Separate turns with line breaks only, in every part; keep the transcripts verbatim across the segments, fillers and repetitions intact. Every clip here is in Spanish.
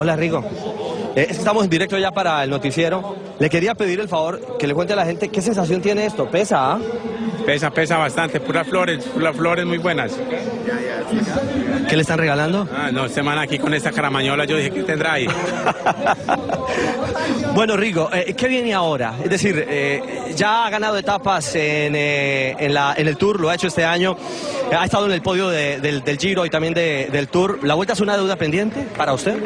Hola Rigo, eh, es que estamos en directo ya para el noticiero. Le quería pedir el favor que le cuente a la gente qué sensación tiene esto. ¿Pesa? ¿Ah?
Pesa, pesa bastante, puras flores, puras flores muy buenas.
¿Qué le están regalando?
Ah, no, este man aquí con esta caramañola, yo dije, ¿qué tendrá ahí?
Bueno, Rigo, eh, ¿qué viene ahora? Es decir, eh, ya ha ganado etapas en, eh, en, la, en el Tour, lo ha hecho este año, ha estado en el podio de, del, del Giro y también de, del Tour. ¿La Vuelta es una deuda pendiente para usted?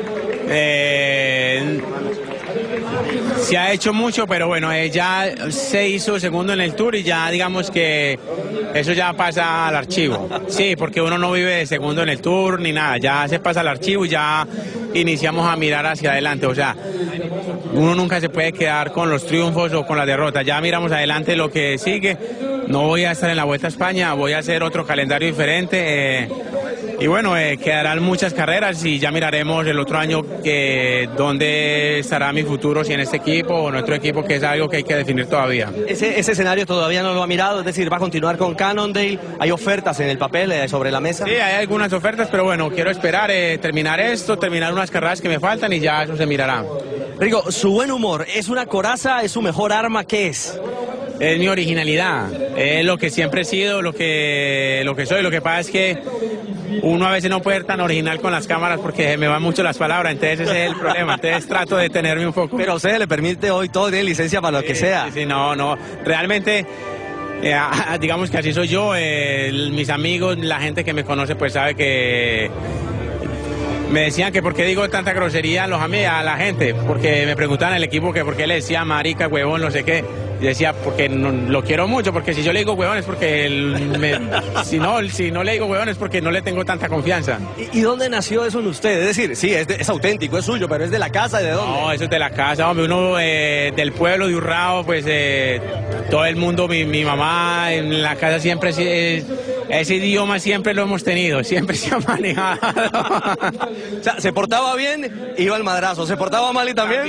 Eh, se ha hecho mucho, pero bueno, eh, ya se hizo segundo en el Tour y ya digamos que eso ya pasa al archivo. Sí, porque uno no vive de segundo en el Tour ni nada, ya se pasa al archivo y ya iniciamos a mirar hacia adelante. O sea, uno nunca se puede quedar con los triunfos o con las derrotas, ya miramos adelante lo que sigue. No voy a estar en la Vuelta a España, voy a hacer otro calendario diferente. Eh, Y bueno, eh, quedarán muchas carreras y ya miraremos el otro año que, dónde estará mi futuro, si en este equipo o en otro equipo, que es algo que hay que definir todavía.
Ese, ese escenario todavía no lo ha mirado, es decir, va a continuar con Cannondale. ¿Hay ofertas en el papel eh, sobre la mesa?
Sí, hay algunas ofertas, pero bueno, quiero esperar, eh, terminar esto, terminar unas carreras que me faltan y ya eso se mirará.
Rigo, su buen humor, ¿es una coraza, es su mejor arma? ¿Qué es?
Es mi originalidad, es lo que siempre he sido, lo que, lo que soy. Lo que pasa es que uno a veces no puede ser tan original con las cámaras porque me van mucho las palabras, entonces ese es el problema. Entonces trato de tenerme un poco.
Pero a usted le permite hoy todo, tiene licencia para lo
sí,
que sea.
Sí, sí, no, no, realmente, eh, digamos que así soy yo. Eh, mis amigos, la gente que me conoce pues sabe que me decían que por qué digo tanta grosería a los amigos, a la gente, porque me preguntaban el equipo que por qué le decía marica, huevón, no sé qué. Y decía, porque no, lo quiero mucho, porque si yo le digo huevón es porque él me, si, no, si no le digo huevón es porque no le tengo tanta confianza.
¿Y, y dónde nació eso en usted? Es decir, sí, es, de, es auténtico, es suyo, pero ¿es de la casa? ¿De dónde?
No, eso es de la casa, hombre, uno eh, del pueblo de Urrao, pues eh, todo el mundo, mi, mi mamá, en la casa siempre, es, ese idioma siempre lo hemos tenido, siempre se ha manejado.
O sea, se portaba bien, iba al madrazo, se portaba mal y también...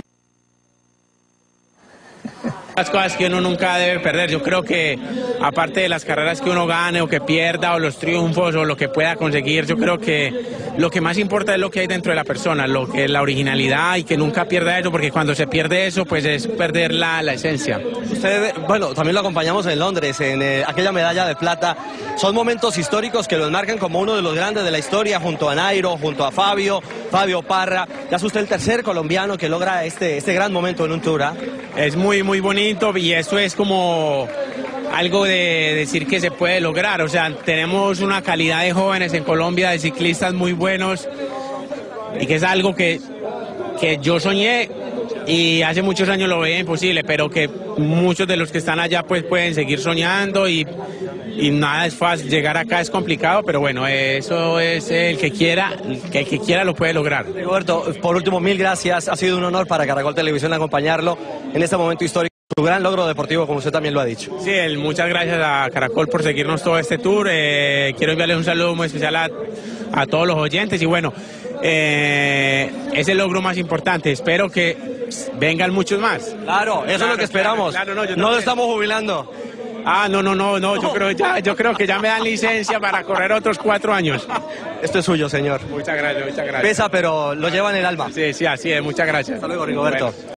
Las cosas que uno nunca debe perder. Yo creo que aparte de las carreras que uno gane o que pierda o los triunfos o lo que pueda conseguir, yo creo que lo que más importa es lo que hay dentro de la persona, lo que es la originalidad, y que nunca pierda eso, porque cuando se pierde eso pues es perder la, la esencia.
Usted, bueno, también lo acompañamos en Londres, en eh, aquella medalla de plata. Son momentos históricos que los marcan como uno de los grandes de la historia, junto a Nairo, junto a Fabio, Fabio Parra. Ya es usted el tercer colombiano que logra este, este gran momento en un Tour, ¿eh?
Es muy, muy bonito. Y eso es como algo de decir que se puede lograr. O sea, tenemos una calidad de jóvenes en Colombia, de ciclistas muy buenos, y que es algo que, que yo soñé y hace muchos años lo veía imposible, pero que muchos de los que están allá pues pueden seguir soñando, y, y nada es fácil. Llegar acá es complicado, pero bueno, eso es el que quiera, que el que quiera lo puede lograr.
Roberto, por último, mil gracias. Ha sido un honor para Caracol Televisión acompañarlo en este momento histórico. Su gran logro deportivo, como usted también lo ha dicho.
Sí, el, muchas gracias a Caracol por seguirnos todo este tour. Eh, quiero enviarles un saludo muy especial a, a todos los oyentes. Y bueno, eh, es el logro más importante. Espero que vengan muchos más.
Claro, eso claro, es lo que esperamos. Claro, claro, no, no lo estamos jubilando.
Ah, no, no, no, no, yo creo, ya, yo creo que ya me dan licencia para correr otros cuatro años.
Esto es suyo, señor.
Muchas gracias, muchas gracias.
Pesa, pero lo lleva en el alma.
Sí, sí, así es, muchas gracias.
Hasta luego, Rigoberto. Bueno.